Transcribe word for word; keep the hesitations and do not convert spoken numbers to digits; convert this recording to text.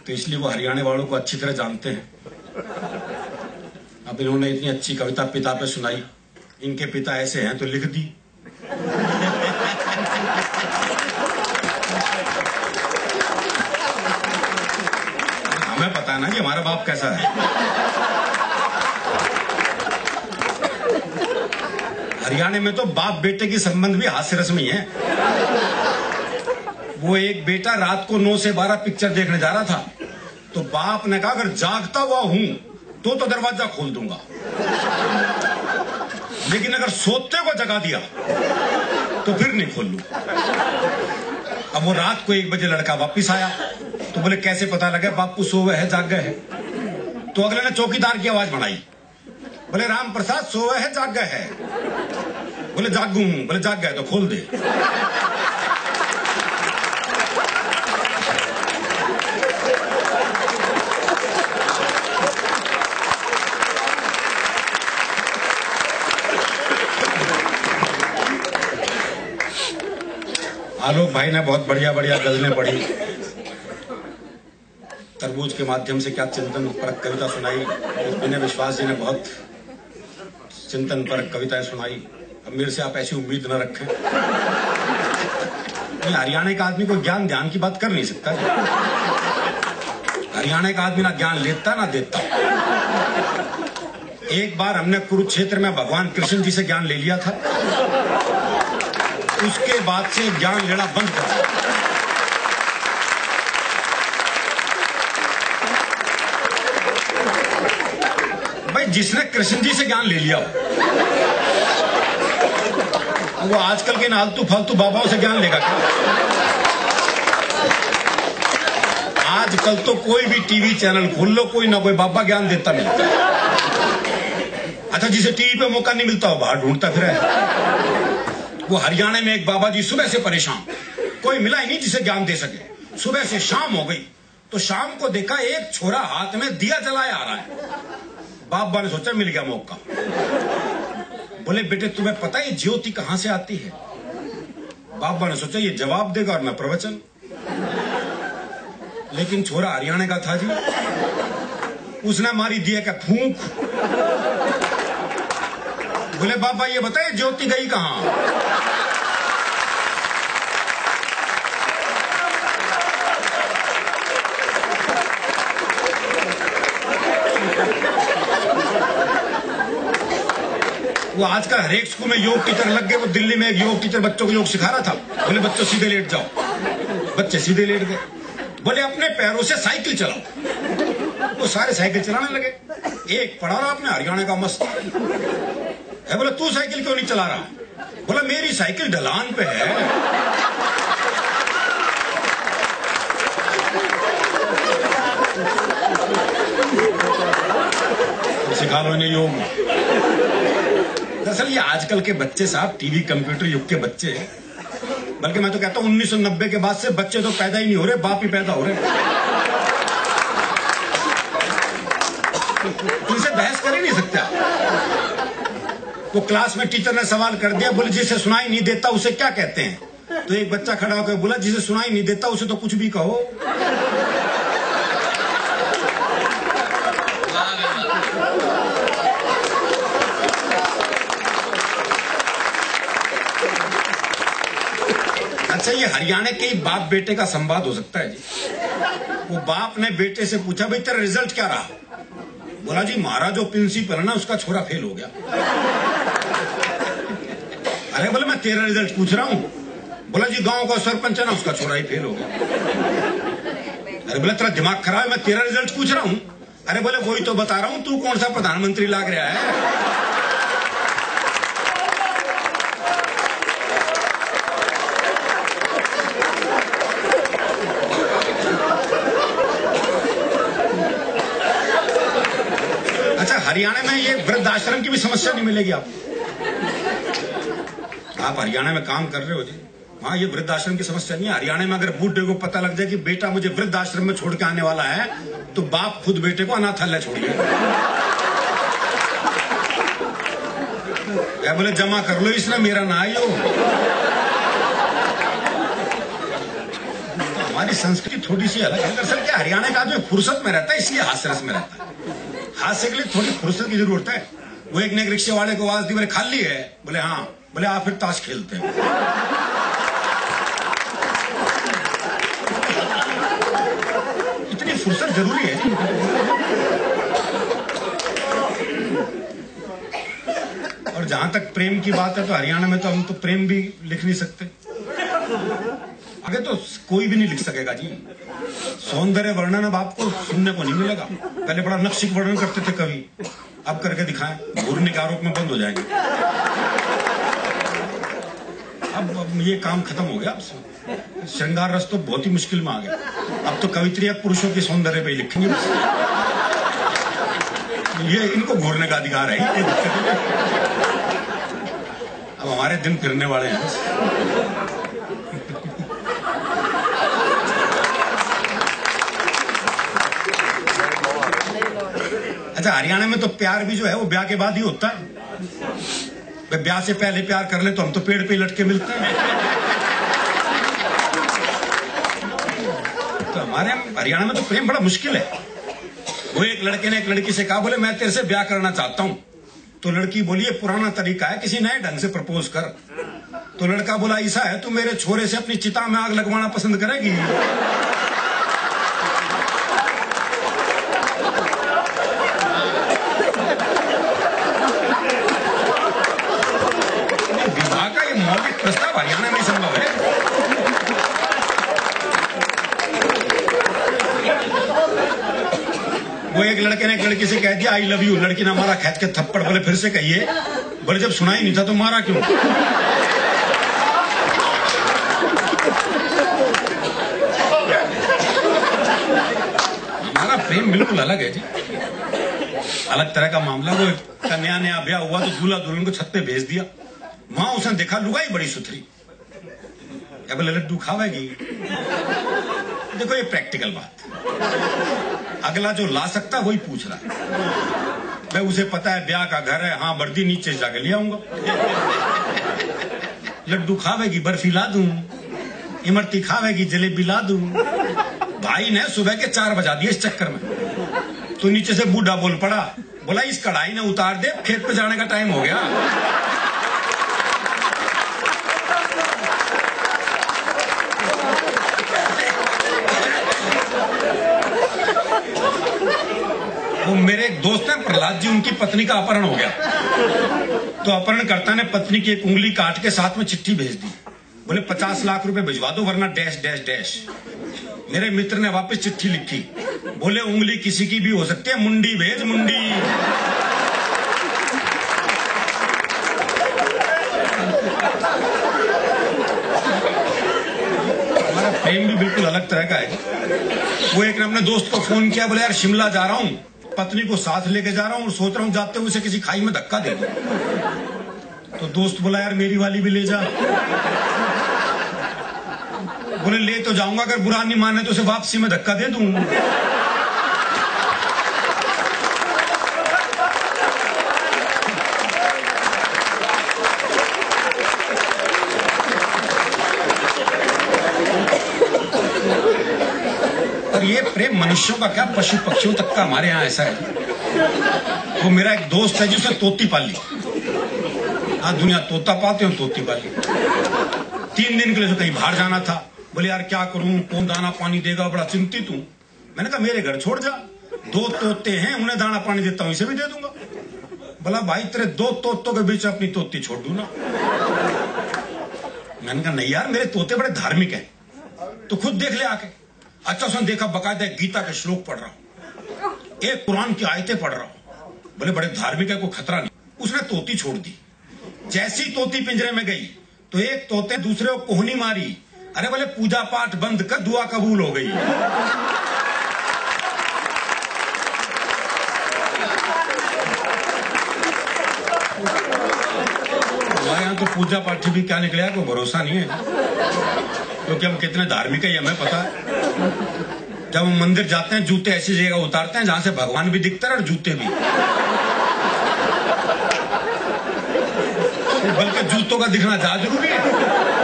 तो इसलिए वो हरियाणा वालों को अच्छी तरह जानते हैं। अब इन्होंने इतनी अच्छी कविता पिता पे सुनाई, इनके पिता ऐसे हैं तो लिख दी। हमें पता है ना कि हमारा बाप कैसा है। हरियाणा में तो बाप बेटे की संबंध भी हास्य रस में ही है। वो एक बेटा रात को नौ से बारह पिक्चर देखने जा रहा था, तो बाप ने कहा अगर जागता हुआ हूं तो तो दरवाजा खोल दूंगा, लेकिन अगर सोते को जगा दिया तो फिर नहीं खोल लूं। अब वो रात को एक बजे लड़का वापिस आया, तो बोले कैसे पता लगा बापू सो गए है जाग गए है? तो अगले ने चौकीदार की आवाज बढ़ाई, बोले राम प्रसाद सो गए है जाग गए है? बोले जागू हूं। बोले जाग गए तो खोल दे। आलोक भाई ने बहुत बढ़िया बढ़िया गजलें पढ़ी, तरबूज के माध्यम से क्या चिंतन परक कविता सुनाई। विनय विश्वास जी ने बहुत चिंतन परक कविताएं सुनाई। अब मेरे से आप ऐसी उम्मीद न रखें। हरियाणा का आदमी कोई ज्ञान ध्यान की बात कर नहीं सकता। हरियाणा का आदमी ना ज्ञान लेता ना देता। एक बार हमने कुरुक्षेत्र में भगवान कृष्ण जी से ज्ञान ले लिया था, उसके बाद से ज्ञान लेना बंद कर दिया। भाई जिसने कृष्ण जी से ज्ञान ले लिया वो आजकल के नालतू फालतू बाबाओं से ज्ञान लेगा क्या? आजकल तो कोई भी टीवी चैनल खोल लो, कोई ना कोई बाबा ज्ञान देता मिलता है। अच्छा, जिसे टीवी पे मौका नहीं मिलता हो बाहर ढूंढता फिर है। वो हरियाणा में एक बाबा जी सुबह से परेशान, कोई मिला ही नहीं जिसे ज्ञान दे सके। सुबह से शाम हो गई तो शाम को देखा एक छोरा हाथ में दिया जलाया आ रहा है। बाबा ने सोचा मिल गया मौका। बोले बेटे तुम्हें पता है ये ज्योति कहां से आती है? बाबा ने सोचा ये जवाब देगा और मैं प्रवचन। लेकिन छोरा हरियाणा का था जी, उसने मारी दिया का फूंक। बोले बाबा ये बताइए ज्योति गई कहां? वो आजकल हर एक स्कूल में योग टीचर लग गए। वो दिल्ली में एक योग टीचर बच्चों को योग सिखा रहा था। बोले बच्चों सीधे लेट जाओ, बच्चे सीधे लेट गए। बोले अपने पैरों से साइकिल चलाओ। वो सारे साइकिल चलाने लगे। एक पढ़ा रहा अपने हरियाणा का मस्त है। बोले तू साइकिल क्यों नहीं चला रहा? बोला मेरी साइकिल ढलान पे है। सिखा लो इन्हें योग। दरअसल ये आजकल के बच्चे साहब टीवी कंप्यूटर युग के बच्चे हैं। बल्कि मैं तो कहता हूं उन्नीस सौ नब्बे के बाद से बच्चे तो पैदा ही नहीं हो रहे, बाप ही पैदा हो रहे। इनसे बहस कर ही नहीं सकते। वो क्लास में टीचर ने सवाल कर दिया, बोले जिसे सुनाई नहीं देता उसे क्या कहते हैं? तो एक बच्चा खड़ा होकर बोला जिसे सुनाई नहीं देता उसे तो कुछ भी कहो। अच्छा, ये हरियाणा के बाप बेटे का संवाद हो सकता है जी। वो बाप ने बेटे से पूछा भाई तेरा रिजल्ट क्या रहा? बोला जी हमारा जो प्रिंसिपल है ना उसका छोरा फेल हो गया। अरे बोले मैं तेरा रिजल्ट पूछ रहा हूं। बोला जी गांव का सरपंच है ना उसका छोरा ही फेल हो गया। अरे बोले तेरा दिमाग खराब है, मैं तेरा रिजल्ट पूछ रहा हूं। अरे बोले वही तो बता रहा हूं, तू कौन सा प्रधानमंत्री लाग रहा है? हरियाणा में ये वृद्ध आश्रम की भी समस्या नहीं मिलेगी आपको। आप हरियाणा में काम कर रहे हो जी, हाँ ये वृद्ध आश्रम की समस्या नहीं है। हरियाणा में अगर बूढ़े को पता लग जाए कि बेटा मुझे वृद्ध आश्रम में छोड़ के आने वाला है, तो बाप खुद बेटे को अनाथालय छोड़िए। क्या बोले जमा कर लो इसने, मेरा ना आयो। हमारी संस्कृति थोड़ी सी अलग है। दरअसल क्या हरियाणा का आदमी फुर्सत में रहता है, इसलिए हास्य रस में रहता है। हास्य के लिए थोड़ी फुर्सत की जरूरत है। वो एक ने एक रिक्शे वाले को आवाज दी, बोले खाली है? बोले हाँ। बोले आप फिर ताश खेलते हैं। इतनी फुर्सत जरूरी है। और जहां तक प्रेम की बात है तो हरियाणा में तो हम तो प्रेम भी लिख नहीं सकते। आगे तो कोई भी नहीं लिख सकेगा जी। सौंदर्य वर्णन अब आपको सुनने को नहीं मिलेगा। पहले बड़ा नक्शिक वर्णन करते थे कवि, अब करके दिखाएं, घूरने के आरोप में बंद हो जाएंगे। अब, अब ये काम खत्म हो गया। अब श्रृंगार रस तो बहुत ही मुश्किल में आ गया। अब तो कवित्रियां पुरुषों के सौंदर्य पे ही लिखेंगे बस। ये इनको घूरने का अधिकार है, ये दिक्कत है। अब हमारे दिन फिरने वाले हैं। अच्छा, हरियाणा में तो प्यार भी जो है वो ब्याह के बाद ही होता है। ब्याह से पहले प्यार कर ले तो हम तो पेड़ पे लटके मिलते हैं। तो हमारे हरियाणा में तो प्रेम बड़ा मुश्किल है। वो एक लड़के ने एक लड़की से कहा, बोले मैं तेरे से ब्याह करना चाहता हूं। तो लड़की बोली ये पुराना तरीका है, किसी नए ढंग से प्रपोज कर। तो लड़का बोला ऐसा है, तू मेरे छोरे से अपनी चिता में आग लगवाना पसंद करेगी? प्रस्ताव हरियाणा में संभव है। वो एक लड़के ने एक लड़की से कह दिया आई लव यू। लड़की ने मारा खींच के थप्पड़। बोले फिर से कहिए। बोले जब सुना ही नहीं था तो मारा क्यों? हमारा प्रेम बिल्कुल अलग है जी, अलग तरह का मामला। वो कन्या ने ब्याह हुआ तो दूल्हा दुल्हन को छत पे भेज दिया। वहां उसने देखा लुगाई बड़ी सुथरी, क्या बोले लड्डू खावेगी? देखो ये प्रैक्टिकल बात। अगला जो ला सकता वही पूछ रहा है। मैं उसे पता है ब्याह का घर है, हाँ वर्दी नीचे जाके ले आऊंगा। लड्डू खावेगी, बर्फी ला दूं, इमरती खावेगी, जलेबी ला दूं। भाई ने सुबह के चार बजा दिए इस चक्कर में। तो नीचे से बूढ़ा बोल पड़ा, बोला इस कढ़ाई ने उतार दे, खेत पे जाने का टाइम हो गया। वो मेरे एक दोस्त हैं प्रहलाद जी, उनकी पत्नी का अपहरण हो गया। तो अपहरणकर्ता ने पत्नी की एक उंगली काट के साथ में चिट्ठी भेज दी। बोले पचास लाख रुपए भिजवा दो वरना डैश डैश डैश। मेरे मित्र ने वापस चिट्ठी लिखी, बोले उंगली किसी की भी हो सकती है, मुंडी भेज मुंडी। हमारा प्रेम भी बिल्कुल अलग तरह का है। वो एक ने अपने दोस्त को फोन किया, बोले यार शिमला जा रहा हूं, पत्नी को साथ लेके जा रहा हूं और सोच रहा हूं जाते हुए उसे किसी खाई में धक्का दे दूं। तो दोस्त बोला यार मेरी वाली भी ले जा। बोले ले तो जाऊंगा, अगर बुरा नहीं माने तो उसे वापसी में धक्का दे दूं। और ये प्रेम मनुष्यों का क्या पशु पक्षियों तक का हमारे यहाँ ऐसा है। वो मेरा एक दोस्त है जिसने तोती पाली। हाँ दुनिया तोता पाते हो, तोती पाली। तीन दिन के लिए कहीं बाहर जाना था। बोले यार क्या करूं, कौन दाना पानी देगा, बड़ा चिंतित हूं। मैंने कहा मेरे घर छोड़ जा, दो तोते हैं उन्हें दाना पानी देता हूं, इसे भी दे दूंगा। बोला भाई तेरे दो तोतों के बीच अपनी तोती छोड़ दूं ना। मैंने कहा नहीं यार मेरे तोते बड़े धार्मिक हैं, तो खुद देख ले आके। अच्छा उसने देखा बकायदा गीता के श्लोक पढ़ रहा हूं, एक कुरान की आयतें पढ़ रहा हूं। बोले बड़े धार्मिक है, कोई खतरा नहीं। उसने तोती छोड़ दी। जैसी तोती पिंजरे में गई तो एक तोते दूसरे को कोहनी मारी। अरे बोले पूजा पाठ बंद कर, दुआ कबूल हो गई। हमारे यहाँ तो पूजा पाठ भी क्या निकले कोई भरोसा नहीं है, क्योंकि हम कितने धार्मिक है ये हमें पता है। जब हम मंदिर जाते हैं जूते ऐसी जगह उतारते हैं जहां से भगवान भी दिखता है और जूते भी। बल्कि जूतों का दिखना ज्यादा जरूरी है।